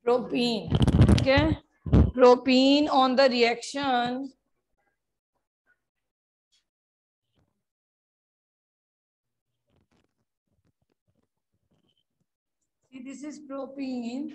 propene. Okay, propene on the reaction see, this is propene.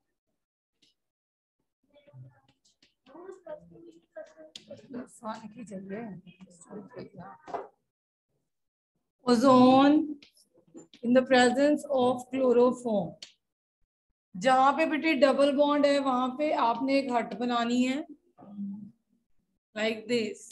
Ozone in the presence of chloroform. जहां पे बेटे double bond है वहां पे आपने एक हट बनानी है लाइक दिस.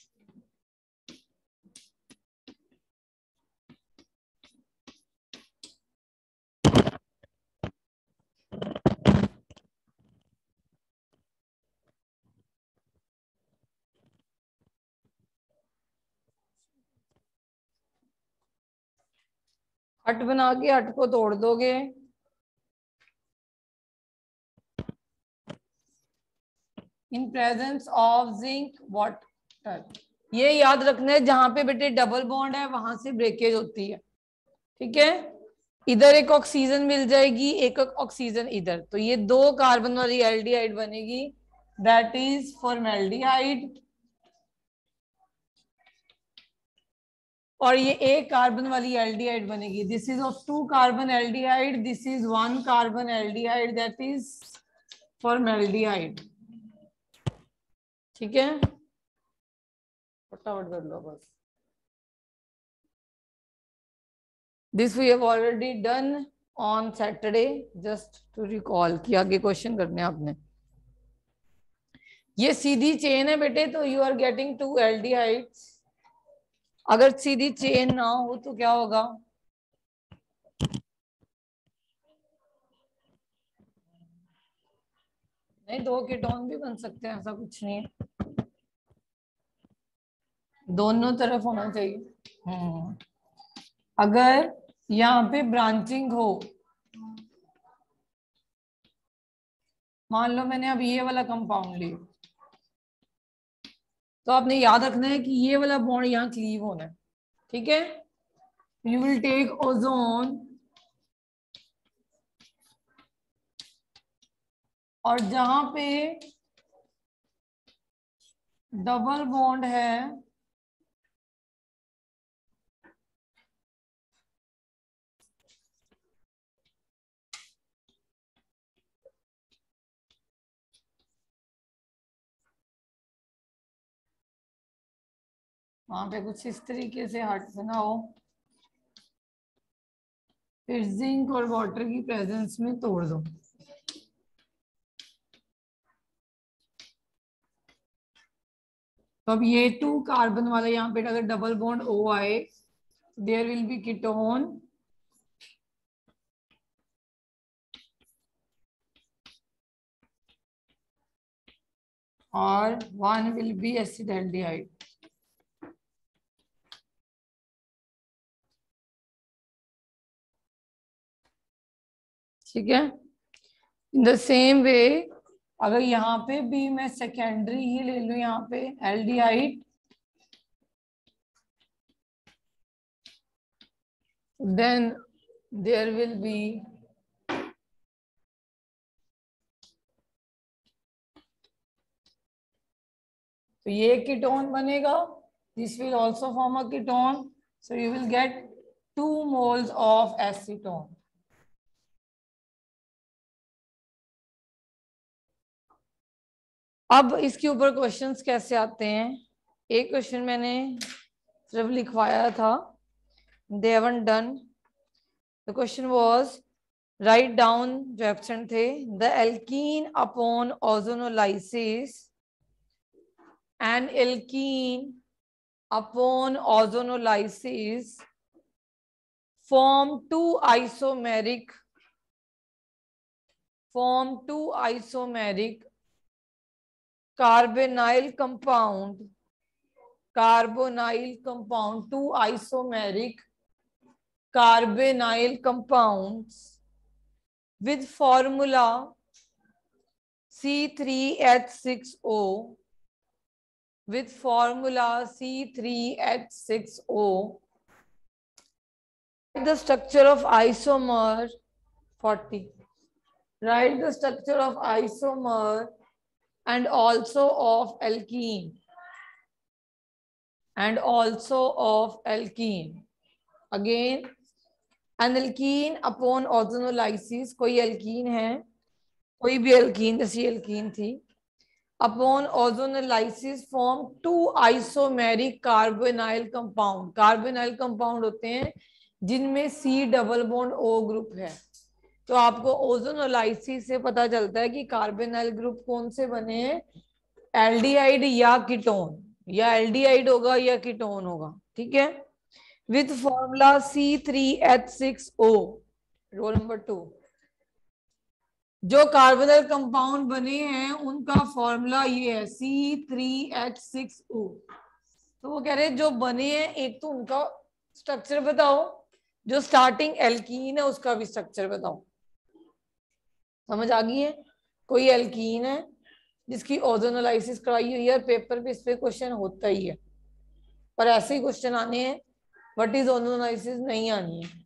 हट बना के हट को तोड़ दोगे. In presence of zinc water. ये याद रखना है जहां पे बेटे डबल बॉन्ड है वहां से ब्रेकेज होती है. ठीक है, इधर एक ऑक्सीजन मिल जाएगी, एक ऑक्सीजन इधर, तो ये दो कार्बन वाली एल्डिहाइड बनेगी, दैट इज फॉर्मेल्डिहाइड. और ये एक कार्बन वाली एल्डिहाइड बनेगी, this is of 2 carbon aldehyde, this is 1 carbon aldehyde, that is formaldehyde. ठीक है, फटाफट कर लो बस. This we have already done on Saturday, just to recall कि आगे क्वेश्चन करने आपने. ये सीधी चेन है बेटे, तो यू आर गेटिंग 2 एल्डिहाइड्स. अगर सीधी चेन ना हो तो क्या होगा? नहीं, 2 कीटोन भी बन सकते हैं, ऐसा कुछ नहीं है, दोनों तरफ होना चाहिए. अगर यहाँ पे ब्रांचिंग हो, मान लो मैंने अब ये वाला कंपाउंड लिया, तो आपने याद रखना है कि ये वाला बॉन्ड यहाँ क्लीव होना है. ठीक है, यू विल टेक ओजोन, और जहां पे डबल बॉन्ड है वहां पे कुछ इस तरीके से हट बनाओ, फिर जिंक और वाटर की प्रेजेंस में तोड़ दो. तो अब ये 2 कार्बन वाला यहाँ पे अगर डबल बॉन्ड O आए, देयर विल बी कीटोन, और 1 विल बी एसिडल्डिहाइड. ठीक है, इन द सेम वे अगर यहाँ पे भी मैं सेकेंडरी ही ले लूं, यहाँ पे aldehyde, then there will be तो ये कीटोन बनेगा, this will also form a ketone, so you will get 2 moles of acetone. अब इसके ऊपर क्वेश्चंस कैसे आते हैं? एक क्वेश्चन मैंने सिर्फ लिखवाया था, they haven't done. The question was write down, जो एब्सेंट थे, the alkene upon ozonolysis, an alkene upon ozonolysis form two isomeric carbonyl compound, two isomeric carbonyl compounds with formula C3H6O, with formula C3H6O. The structure of isomer 40. Write the structure of isomer and also of alkene. And also of alkene. Again, an alkene upon ozonolysis, कोई alkene है, कोई भी alkene, जैसी alkene थी, upon ozonolysis form two isomeric carbonyl compound. Carbonyl compound होते हैं जिनमें C double bond O group है. तो आपको ओजोनोलाइसिस से पता चलता है कि कार्बोनाइल ग्रुप कौन से बने हैं, एल्डिहाइड या कीटोन, या एल्डिहाइड होगा या कीटोन होगा. ठीक है, with formula C3H6O. Roll number 2, जो कार्बोनाइल कंपाउंड बने हैं उनका फॉर्मूला ये है C3H6O. तो वो कह रहे हैं जो बने हैं, एक तो उनका स्ट्रक्चर बताओ, जो स्टार्टिंग एल्कीन है उसका भी स्ट्रक्चर बताओ. समझ आ गई है? कोई एल्कीन है जिसकी ओजोनोलाइसिस कराई हुई है, पेपर पे इस पे क्वेश्चन होता ही है, पर ऐसे ही क्वेश्चन आने हैं, व्हाट इज ओजोनोलाइसिस नहीं आनी है.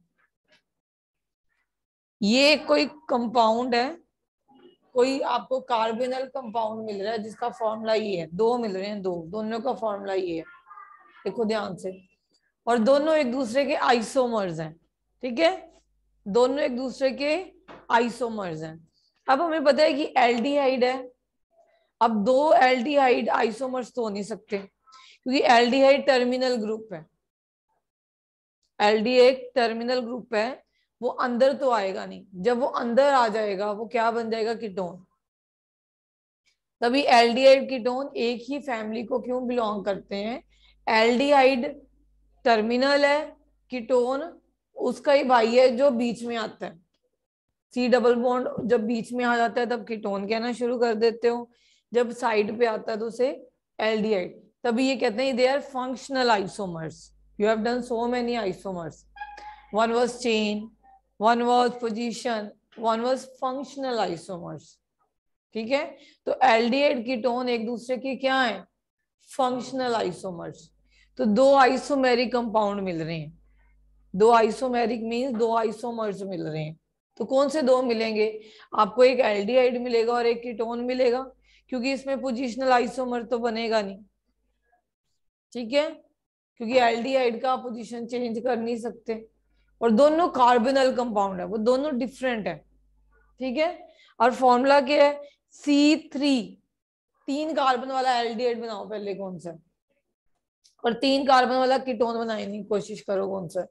ये कोई कंपाउंड है, कोई आपको कार्बोनल कंपाउंड मिल रहा है जिसका फॉर्मूला ये है, दो मिल रहे हैं, दोनों का फॉर्मूला ये है, देखो ध्यान से, और दोनों एक दूसरे के आइसोमर्स हैं. ठीक है, दोनों एक दूसरे के आइसोमर्स हैं. अब हमें पता है कि एल्डिहाइड है. अब दो एल्डिहाइड आइसोमर्स तो हो नहीं सकते, क्योंकि एल्डिहाइड टर्मिनल ग्रुप है. एल्डिहाइड टर्मिनल ग्रुप है, वो अंदर तो आएगा नहीं. जब वो अंदर आ जाएगा वो क्या बन जाएगा, कीटोन. तभी एल्डिहाइड कीटोन एक ही फैमिली को क्यों बिलोंग करते हैं. एल्डिहाइड टर्मिनल है, कीटोन उसका ही भाई है जो बीच में आता है. सी डबल बॉन्ड जब बीच में आ जाता है तब कीटोन कहना शुरू कर देते हो, जब साइड पे आता है तो उसे एल्डिहाइड. तभी ये कहते हैं they are functional isomers. You have done so many isomers. One was chain, one was position, one was functional isomers. ठीक है, तो एल्डिहाइड कीटोन एक दूसरे के क्या है, फंक्शनल आइसोमर्स. तो दो आइसोमेरिक कंपाउंड मिल रहे हैं. दो आइसोमेरिक मींस दो आइसोमर्स मिल रहे हैं. तो कौन से दो मिलेंगे, आपको एक एल्डिहाइड मिलेगा और एक कीटोन मिलेगा, क्योंकि इसमें पोजिशनल आइसोमर तो बनेगा नहीं. ठीक है, क्योंकि एल्डिहाइड का पोजीशन चेंज कर नहीं सकते, और दोनों कार्बोनल कंपाउंड है, वो दोनों डिफरेंट है. ठीक है, और फॉर्मूला क्या है, C3. 3 कार्बन वाला एल्डिहाइड बनाओ पहले कौन सा, और 3 कार्बन वाला कीटोन बनाने की कोशिश करो कौन सा.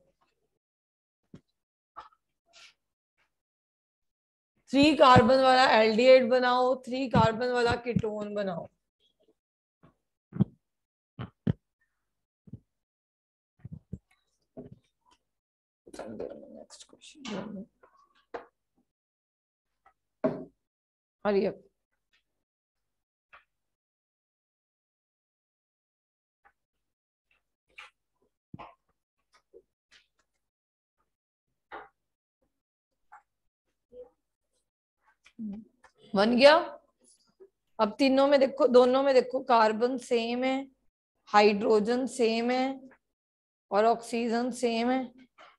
3 कार्बन वाला एल्डिहाइड बनाओ, 3 कार्बन वाला कीटोन बनाओ. Next question, hurry up. बन गया. अब तीनों में देखो, दोनों में देखो कार्बन सेम है, हाइड्रोजन सेम है और ऑक्सीजन सेम है.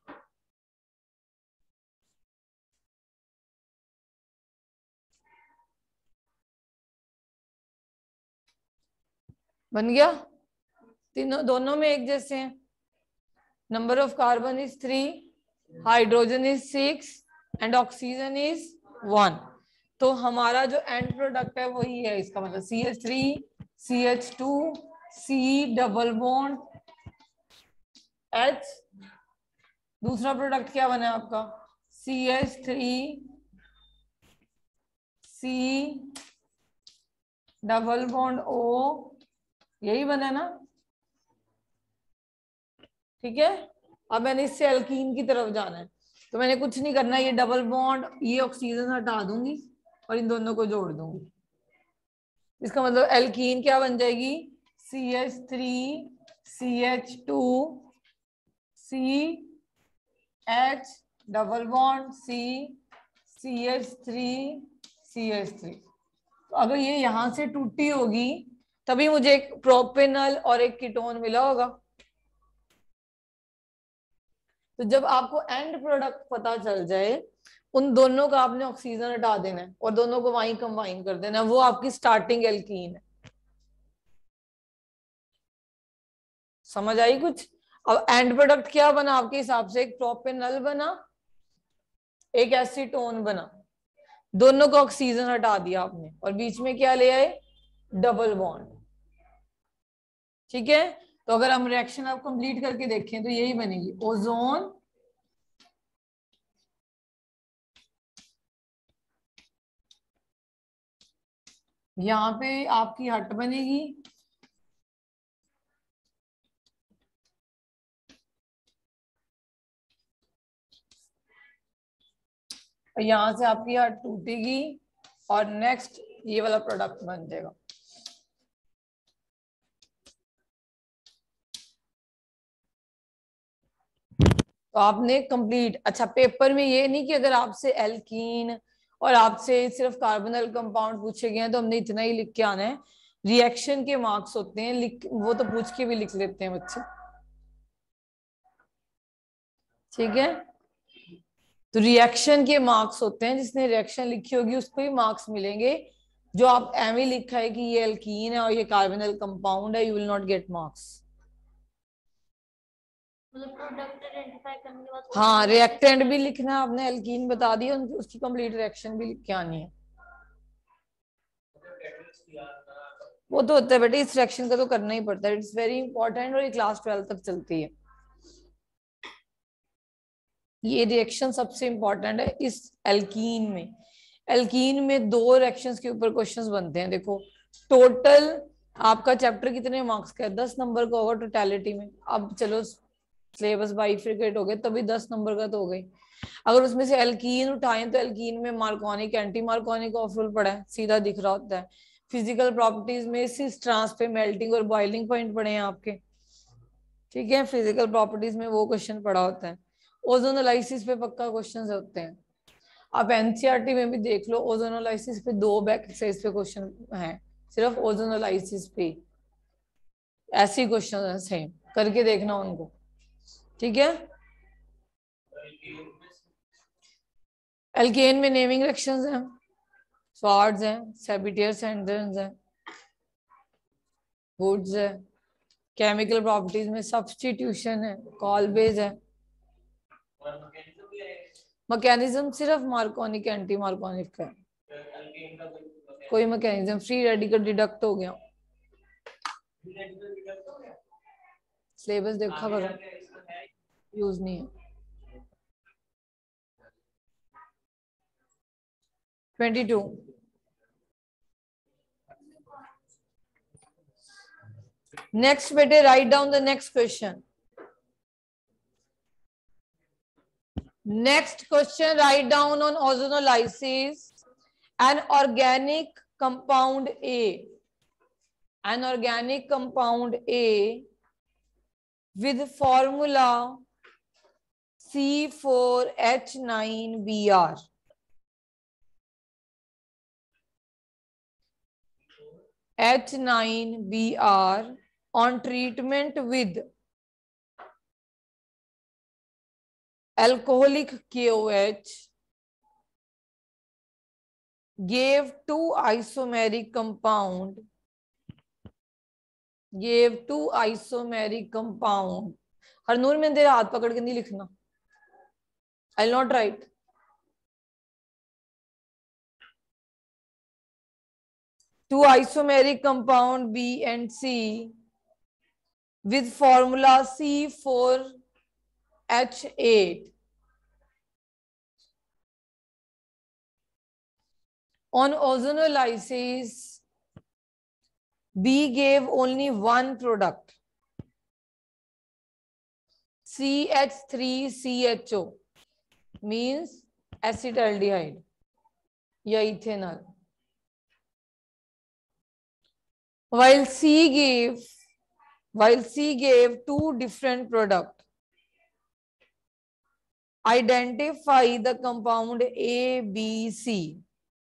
बन गया, तीनों दोनों में एक जैसे हैं. Number of carbon is 3, hydrogen is 6 and oxygen is 1. तो हमारा जो एंड प्रोडक्ट है वही है, इसका मतलब CH3 CH2 C double bond H. दूसरा प्रोडक्ट क्या बना है आपका, CH3 C double bond O. यही बना है ना. ठीक है, अब मैंने इससे अल्कीन की तरफ जाना है, तो मैंने कुछ नहीं करना, ये डबल बॉन्ड, ये ऑक्सीजन हटा दूंगी और इन दोनों को जोड़ दूंगी. इसका मतलब एल्कीन क्या बन जाएगी, CH3 CH2 CH double bond C CH3 CH3. तो अगर ये यहां से टूटी होगी तभी मुझे एक प्रोपेनल और एक कीटोन मिला होगा. तो जब आपको एंड प्रोडक्ट पता चल जाए उन दोनों का आपने ऑक्सीजन हटा देना है और दोनों को वहीं कंबाइन कर देना है, वो आपकी स्टार्टिंग एल्कीन है। समझ आई कुछ? अब एंड प्रोडक्ट क्या बना आपके हिसाब से? एक प्रोपेनॉल बना, एक एसीटोन बना, दोनों को ऑक्सीजन हटा दिया आपने और बीच में क्या ले आए? Double bond. ठीक है, तो अगर हम रिएक्शन आप कंप्लीट करके देखें तो यही बनेगी, ओजोन यहाँ पे आपकी हट बनेगी, यहां से आपकी हट टूटेगी और नेक्स्ट ये वाला प्रोडक्ट बन जाएगा। तो आपने कंप्लीट, अच्छा पेपर में ये नहीं कि अगर आपसे एल्कीन और आपसे सिर्फ कार्बोनल कंपाउंड पूछे गए हैं तो हमने इतना ही लिख के आना है। रिएक्शन के मार्क्स होते हैं, लिख वो तो पूछ के भी लिख लेते हैं बच्चे। ठीक है, तो रिएक्शन के मार्क्स होते हैं, जिसने रिएक्शन लिखी होगी उसको ही मार्क्स मिलेंगे। जो आप एम लिखा है कि ये एल्कीन है और ये कार्बोनल कंपाउंड है, you will not get marks. Product identify करने के बाद हाँ, रिएक्टेंट भी लिखना है आपने, एल्कीन बता दिया, उसकी कंप्लीट रिएक्शन भी लिख के आनी है। वो तो होता है बेटे, इस रिएक्शन का तो करना ही पड़ता है, इट्स वेरी इंपॉर्टेंट और ये क्लास 12 तक चलती है। ये रिएक्शन सबसे इंपॉर्टेंट है इस एल्कीन में। एल्कीन में 2 रिएक्शंस के ऊपर क्वेश्चंस बनते हैं। देखो टोटल आपका चैप्टर कितने मार्क्स का है? 10 नंबर का होगा टोटलिटी में। अब चलो सिलेबस बाइफरकेट हो गए तभी 10 नंबर का तो हो गई। अगर उसमें से एल्कीन उठाएं तो एल्कीन में Markovnikov anti Markovnikov of rule पड़ा है, सीधा दिख रहा होता है। फिजिकल प्रॉपर्टीज में सिस ट्रांस पे मेल्टिंग और बॉइलिंग पॉइंट पड़े हैं आपके। ठीक है, फिजिकल प्रॉपर्टीज में वो क्वेश्चन पड़ा होता है। ओजोनोलाइसिस पे पक्का क्वेश्चन होते हैं। आप एनसीईआरटी में भी देख लो, ओजोनोलाइसिस पे 2 बैक एक्सरसाइज पे क्वेश्चन है, सिर्फ ओजोनोलाइसिस पे ऐसे क्वेश्चन है, सेम करके देखना उनको। ठीक है, एल्केन में नेमिंग रिएक्शंस हैं, स्वार्ड्स हैं, सेबिटियर्स हैं, वुड्स है। केमिकल प्रॉपर्टीज में सब्स्टिट्यूशन है, कॉलबेज है। मैकेनिज्म सिर्फ मार्कोनिक एंटी मार्कोनिक का है, कोई मैकेनिज्म फ्री रेडिकल डिडक्ट हो गया। सिलेबस देखा करो, यूज नहीं है। 22 नेक्स्ट बेटे, write down the next question. Next question, write down on ozonolysis an organic compound A. An organic compound A with formula C4H9Br. H9Br on treatment with alcoholic KOH gave 2 isomeric compound. Harnoor में तेरा हाथ पकड़ के नहीं लिखना, I will not write. Two isomeric compound B and C with formula C4H8. On ozonolysis, B gave only one product, CH3CHO, means acetaldehyde या ethanol. While C gave 2 different products. Identify the compound A, B, C.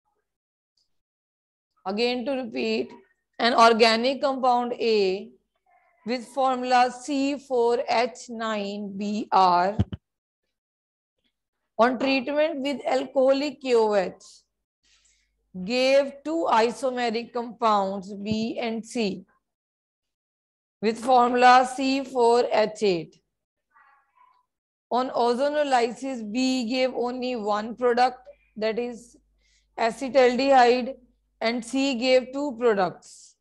Again to repeat, an organic compound A with formula C4H9Br On treatment with alcoholic KOH, gave two isomeric compounds B and C with formula C4H8. On ozonolysis, B gave only one product, that is acetaldehyde, and C gave two products.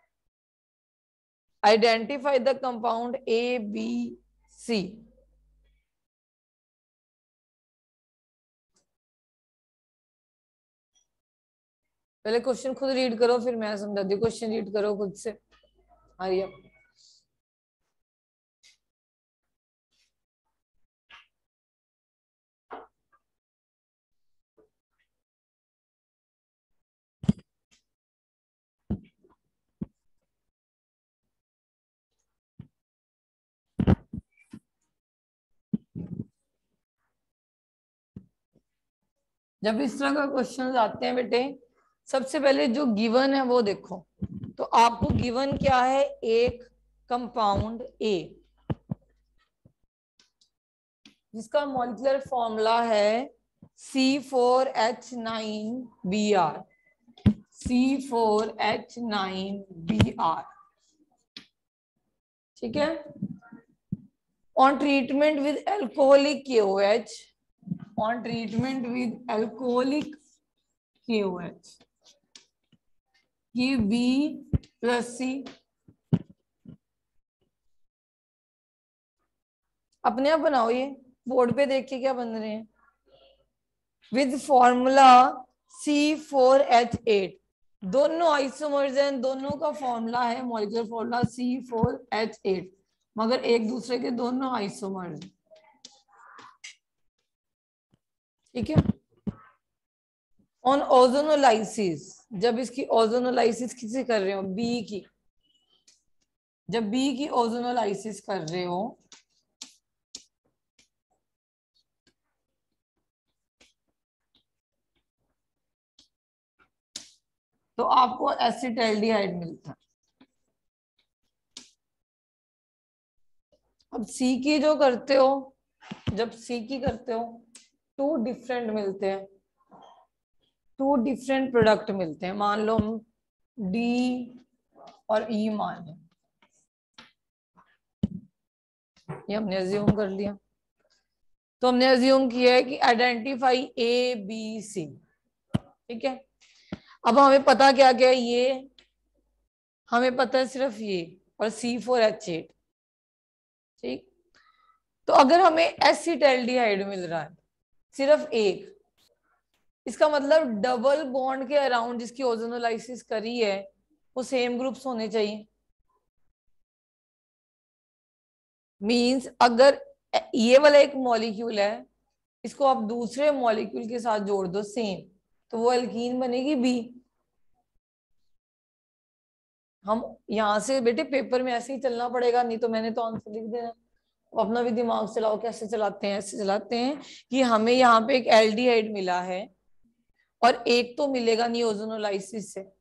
Identify the compound A, B, C. पहले question खुद read करो, फिर मैं समझाती हूँ। Question read करो खुद से। आर्या, जब इस तरह का क्वेश्चन आते हैं बेटे, सबसे पहले जो गिवन है वो देखो। तो आपको गिवन क्या है? एक कंपाउंड ए जिसका मॉलिक्यूलर फॉर्मूला है C4H9Br, C4H9Br, ठीक है। On treatment with alcoholic KOH, on treatment with alcoholic KOH, give B plus C। अपने आप बनाओ, ये बोर्ड पे देख के क्या बन रहे हैं। विद फॉर्मूला C4H8, दोनों आइसोमर्स हैं, दोनों का फॉर्मूला है, मॉलिक्यूलर फॉर्मूला C4H8, मगर एक दूसरे के दोनों आइसोमर्स, ठीक है। ऑन ओजोनोलाइसिस, जब इसकी ओजोनोलाइसिस किसी कर रहे हो, बी की, जब बी की ओजोनोलाइसिस कर रहे हो तो आपको एसिटाल्डिहाइड मिलता है। अब सी की जो करते हो, जब सी की करते हो, टू डिफरेंट मिलते हैं, टू डिफरेंट प्रोडक्ट मिलते हैं। मान लो हम डी और ई मान लें, ये हमने अज्यूम कर लिया। तो हमने अज्यूम किया है कि आइडेंटिफाई ए बी सी, ठीक है। अब हमें पता क्या क्या है, ये हमें पता है सिर्फ ये और C4H8, ठीक। तो अगर हमें एसिटाल्डिहाइड मिल रहा है सिर्फ एक, इसका मतलब डबल बॉन्ड के अराउंड जिसकी ओजोनोलाइसिस करी है वो सेम ग्रुप्स होने चाहिए। मींस अगर ये वाला एक मॉलिक्यूल है, इसको आप दूसरे मॉलिक्यूल के साथ जोड़ दो सेम, तो वो एल्कीन बनेगी बी। हम यहां से बेटे पेपर में ऐसे ही चलना पड़ेगा, नहीं तो मैंने तो आंसर लिख देना। अपना भी दिमाग चलाओ, कैसे चलाते हैं? ऐसे चलाते हैं कि हमें यहाँ पे एक एल्डिहाइड मिला है और एक तो मिलेगा नहीं ओजोनोलाइसिस से,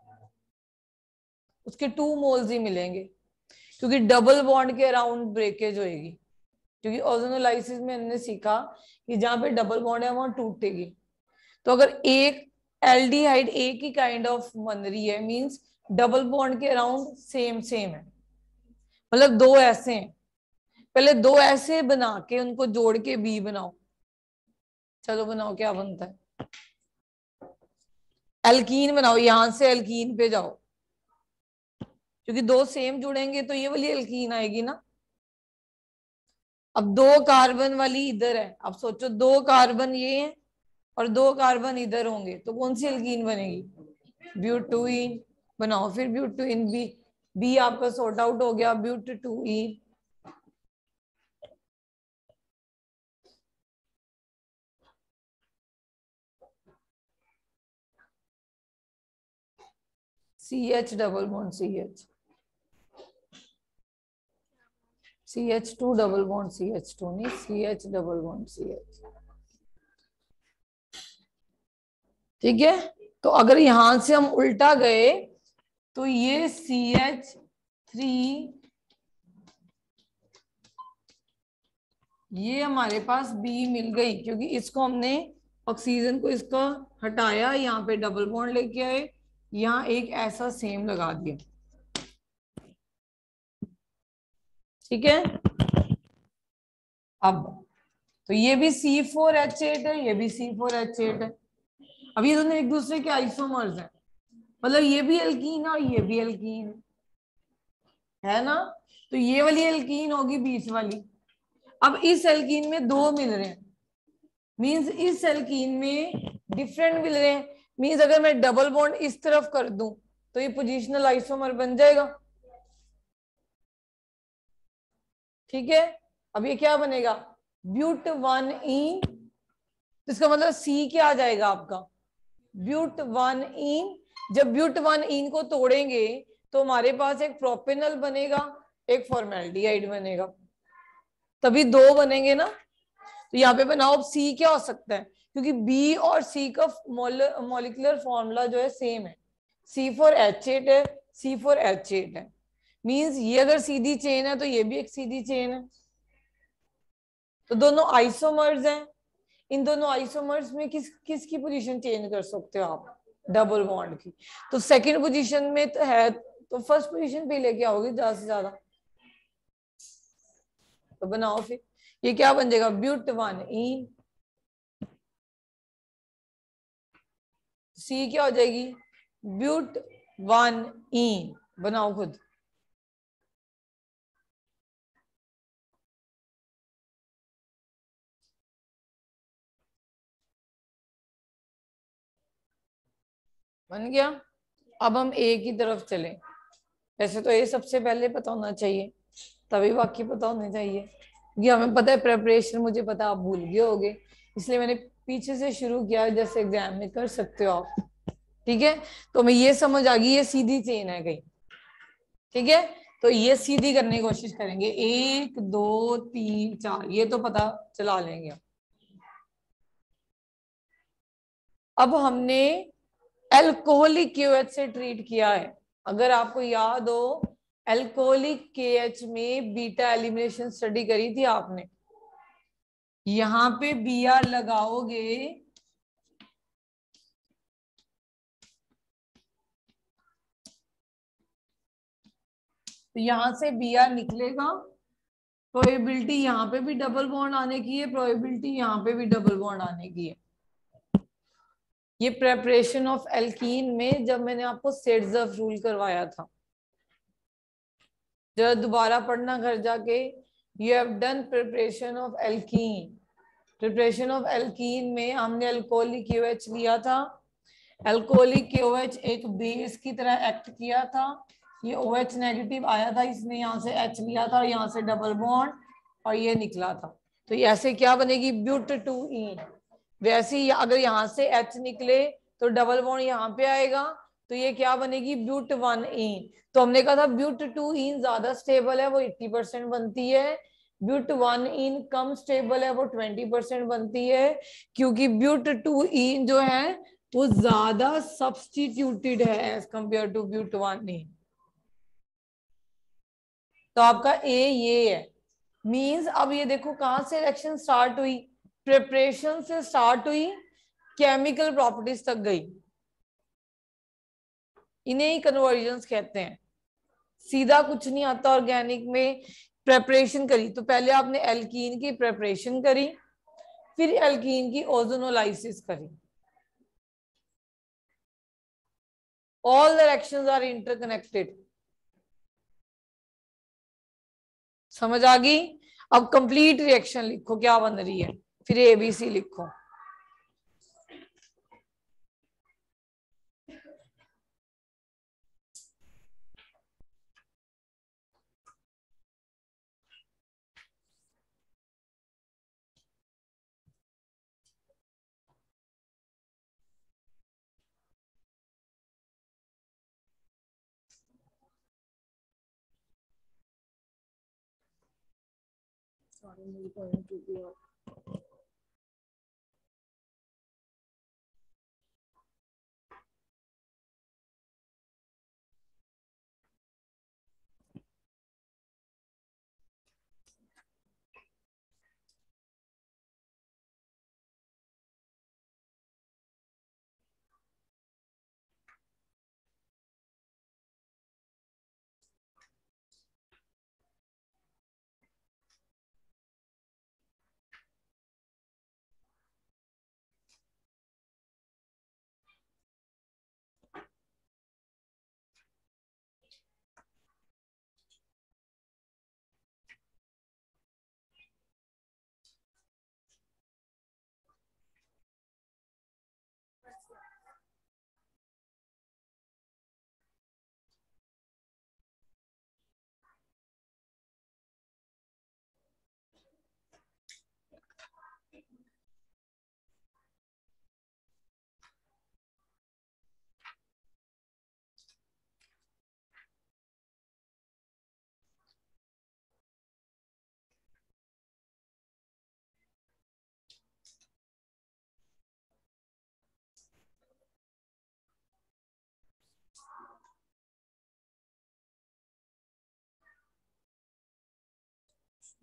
उसके 2 मोल्स ही मिलेंगे, क्योंकि डबल बॉन्ड के अराउंड ब्रेकेज होएगी। क्योंकि ओजोनोलाइसिस में हमने सीखा कि जहां पे डबल बॉन्ड है वहां टूटेगी। तो अगर एक एल्डिहाइड एक ही काइंड ऑफ बन रही है, मींस डबल बॉन्ड के अराउंड सेम सेम है, मतलब दो ऐसे हैं। पहले दो ऐसे बना के उनको जोड़ के बी बनाओ। चलो बनाओ, क्या बनता है? एल्कीन बनाओ, यहां से एल्कीन पे जाओ, क्योंकि दो सेम जुड़ेंगे तो ये वाली एल्कीन आएगी ना। अब 2 कार्बन वाली इधर है, अब सोचो 2 कार्बन ये है और 2 कार्बन इधर होंगे तो कौन सी एल्कीन बनेगी? ब्यूटुइन। बनाओ फिर ब्यूटुइन बी, बी आपका सॉर्ट आउट हो गया, but two ene. CH double bond CH2 double bond CH2 नहीं, CH डबल बॉन्ड CH, ठीक है। तो अगर यहां से हम उल्टा गए तो ये CH3, ये हमारे पास बी मिल गई, क्योंकि इसको हमने ऑक्सीजन को इसका हटाया, यहाँ पे डबल बॉन्ड लेके आए, यहाँ एक ऐसा सेम लगा दिया। ठीक है। अब तो ये भी C4H8 है, ये भी C4H8 है। अब ये दोनों एक दूसरे के आइसोमर्स हैं, मतलब ये भी एल्कीन है और ये भी एल्कीन है ना। तो ये वाली एल्कीन होगी बीच वाली। अब इस एल्कीन में दो मिल रहे हैं, मींस इस एल्कीन में डिफरेंट मिल रहे हैं, मींस अगर मैं डबल बॉन्ड इस तरफ कर दूं तो ये पोजिशनल आइसोमर बन जाएगा। ठीक है। अब ये क्या बनेगा, ब्यूट 1 इन, इसका मतलब सी क्या आ जाएगा आपका, ब्यूट 1 इन। जब ब्यूट 1 इन को तोड़ेंगे तो हमारे पास एक प्रोपेनल बनेगा, एक फॉर्मेल्डिहाइड बनेगा, तभी दो बनेंगे ना। तो यहाँ पे बनाओ, अब सी क्या हो सकता है, क्योंकि बी और सी का मॉलिक्यूलर फॉर्मूला जो है सेम है, C4H8 है, C4H8 है। मींस ये अगर सीधी चेन है तो ये भी एक सीधी चेन है, तो दोनों आइसोमर्स हैं। इन दोनों आइसोमर्स में किसकी पोजीशन चेंज कर सकते हो आप, डबल बॉन्ड की। तो सेकंड पोजीशन में तो है, तो फर्स्ट पोजीशन पे लेके आओगे ज्यादा से ज्यादा। तो बनाओ फिर, ये क्या बन जाएगा, ब्यूट 1 इन, सी क्या हो जाएगी, ब्यूट 1 इन। बनाओ खुद। बन गया। अब हम ए की तरफ चले। वैसे तो ये सबसे पहले पता होना चाहिए, तभी बाकी पता होने चाहिए, क्योंकि हमें पता है प्रेपरेशन, मुझे पता आप भूल गए होगे, इसलिए मैंने पीछे से शुरू किया, जैसे एग्जाम में कर सकते हो आप। ठीक है। तो हमें ये समझ आ गई ये सीधी चेन है कहीं। ठीक है। तो ये सीधी करने की कोशिश करेंगे, 1 2 3 4, ये तो पता चला लेंगे। अब हमने एल्कोहलिक क्यूएच से ट्रीट किया है। अगर आपको याद हो, एल्कोहलिक केएच में बीटा एलिमिनेशन स्टडी करी थी आपने। यहां पे बीआर लगाओगे तो यहां से बीआर निकलेगा, प्रोबेबिलिटी यहाँ पे भी डबल बॉन्ड आने की है, प्रोबेबिलिटी यहाँ पे भी डबल बॉन्ड आने की है। ये प्रेपरेशन ऑफ एल्कीन में जब मैंने आपको सेट्ज़र्फ रूल करवाया था, जरा दोबारा पढ़ना घर जाके। You have done preparation of alkene. Preparation of alkene में हमने अल्कोहलिक क्यूएच लिया था, अल्कोहलिक क्यूएच एक बेस की तरह एक्ट किया था, ये OH नेगेटिव आया था, इसने यहाँ से H लिया था, यहाँ से डबल बॉन्ड, और ये निकला था। तो ऐसे क्या बनेगी, ब्यूट 2 इन। वैसे ही अगर यहाँ से H निकले तो डबल बॉन्ड यहाँ पे आएगा, तो ये क्या बनेगी, ब्यूट 1 इन। तो हमने कहा था ब्यूट 2 इन ज्यादा स्टेबल है, वो 80% बनती है, ब्यूट 1 इन कम स्टेबल है, वो 20% बनती है, क्योंकि ब्यूट 2 इन जो है वो ज्यादा सब्स्टिट्यूटेड है as compared to but 1 ene. तो आपका ए ये है। मींस अब ये देखो कहां से रिएक्शन स्टार्ट हुई, प्रिपरेशन से स्टार्ट हुई, केमिकल प्रॉपर्टीज तक गई, इन्हें ही कन्वर्जन्स कहते हैं। सीधा कुछ नहीं आता ऑर्गेनिक में। प्रेपरेशन करी तो पहले आपने एल्कीन की प्रेपरेशन करी, फिर एल्कीन की ओजोनोलाइसिस करी। All the reactions are interconnected. समझ आ गई। अब कंप्लीट रिएक्शन लिखो क्या बन रही है, फिर ABC लिखो।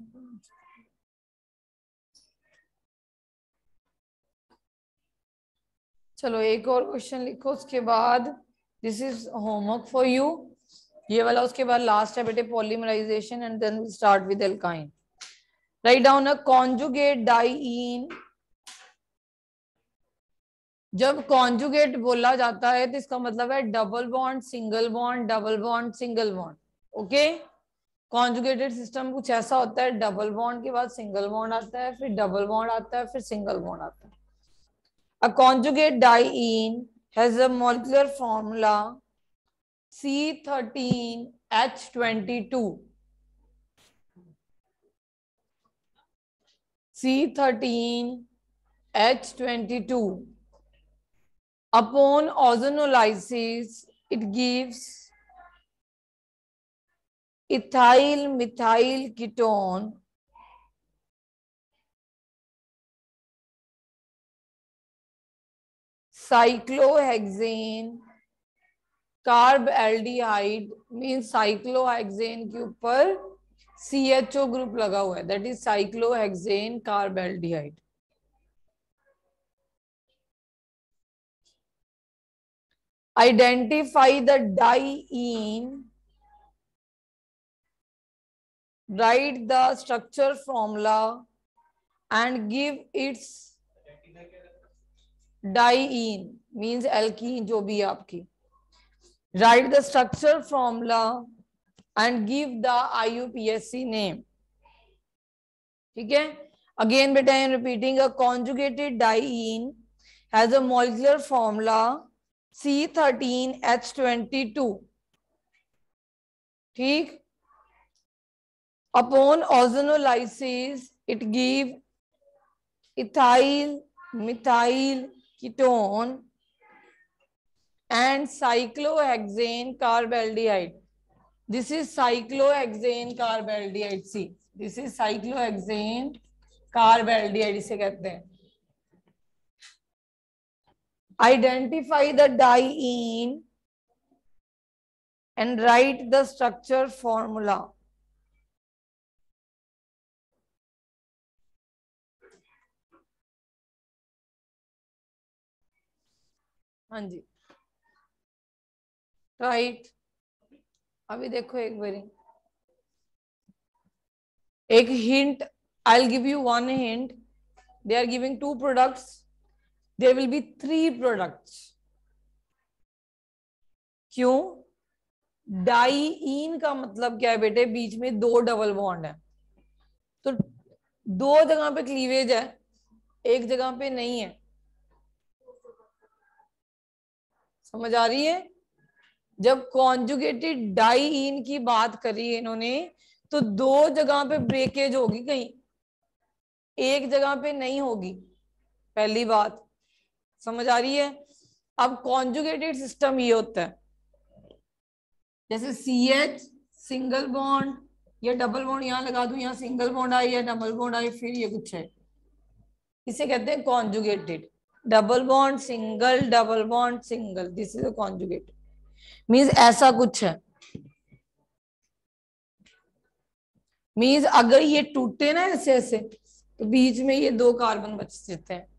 चलो एक और क्वेश्चन लिखो, उसके बाद this is homework for you, ये वाला। उसके बाद लास्ट है बेटे polymerization and then we start with alkyne. Write down a conjugate diene. जब कॉन्जुगेट बोला जाता है तो इसका मतलब है double bond single bond, double bond single bond. Okay, conjugated system कुछ ऐसा होता है, डबल बॉन्ड के बाद सिंगल बॉन्ड आता है, फिर डबल बॉन्ड आता है, फिर सिंगल बॉन्ड आता है। A conjugate diene has a molecular formula C13H22. C13H22. Upon ozonolysis, it gives ethyl methyl ketone cyclohexane carbaldehyde. Mean cyclohexane के ऊपर CHO ग्रुप लगा हुआ है, that is cyclohexane carbaldehyde. Identify the diene, write the structure formula and give its diene means alkene जो भी है आपकी। Write the structure formula and give the IUPAC name. ठीक है, again बेटा I am repeating, a conjugated diene has a molecular formula C13H22. ठीक, upon ozonolysis it give ethyl methyl ketone and cyclohexane carbaldehyde. This is cyclohexane carbaldehyde. See, this is cyclohexane carbaldehyde इसे कहते हैं। Identify the diene and write the structure formula. हाँ जी, right. अभी देखो एक बारी, एक hint, I'll give you one hint. They are giving 2 products. There will be 3 products. क्यों? डाइईन का मतलब क्या है बेटे? बीच में 2 डबल बॉन्ड है, तो 2 जगह पे क्लीवेज है, एक जगह पे नहीं है। समझ आ रही है? जब कॉन्जुगेटेड डाइईन की बात करी इन्होंने तो 2 जगह पे ब्रेकेज होगी, कहीं एक जगह पे नहीं होगी, पहली बात। समझ आ रही है? अब कॉन्जुगेटेड सिस्टम ये होता है, जैसे CH सिंगल बॉन्ड या डबल बॉन्ड, यहां लगा दूं, यहाँ सिंगल बॉन्ड आई या डबल बॉन्ड आई, फिर ये कुछ है, इसे कहते हैं conjugated. Double bond single, double bond single, this is a conjugated. Means ऐसा कुछ है, मीन्स अगर ये टूटे ना ऐसे ऐसे तो बीच में ये 2 कार्बन बच जाते हैं,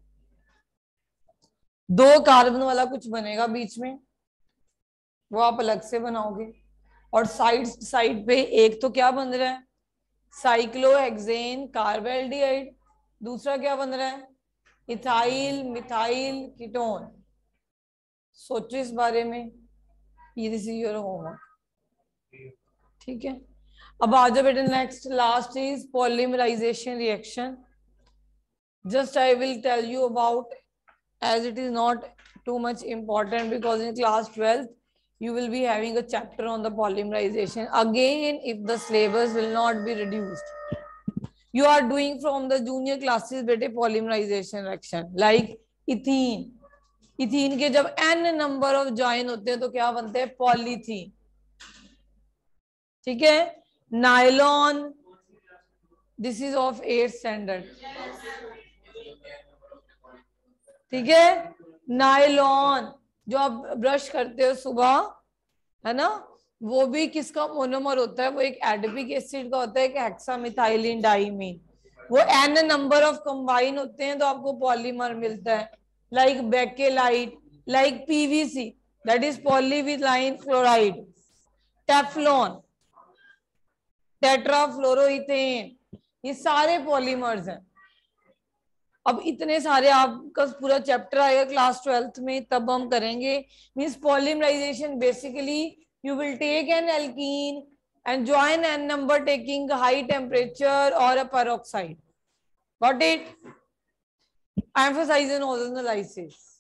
2 कार्बन वाला कुछ बनेगा बीच में, वो आप अलग से बनाओगे। और साइड साइड पे एक तो क्या बन रहा है? साइक्लोहेक्सेन कार्बेल्डिहाइड, दूसरा क्या बन रहा है? Ethyl methyl ketone. सोचो इस बारे में, ये दिस इज योर होमवर्क। ठीक है, अब आ जाओ बेटा next, last is polymerization reaction. Just I will tell you about, as it is not too much important, because in class 12th you will be having a chapter on the polymerization. Again, if the syllabus will not be reduced, you are doing from the junior classes bete polymerization reaction like ethene. Ethene के जब n number of join होते हैं तो क्या बनते हैं? Polythene. ठीक है, nylon, this is of 8th standard. ठीक है, नायलॉन जो आप ब्रश करते हो सुबह, है ना, वो भी किसका मोनोमर होता है, वो एक एडिपिक एसिड का होता है, एक हेक्सामिथाइलिन डाइमीन। वो n नंबर ऑफ कंबाइन होते हैं तो आपको पॉलीमर मिलता है, like bakelite, like PVC that is polyvinyl chloride, Teflon, tetrafluoroethane, ये सारे पॉलीमर्स हैं। अब इतने सारे, आपका पूरा चैप्टर आएगा क्लास 12th में, तब हम करेंगे। Means polymerization basically you will take an alkene and join n number taking high temperature or a peroxide. Got it? Emphasize on ozonolysis.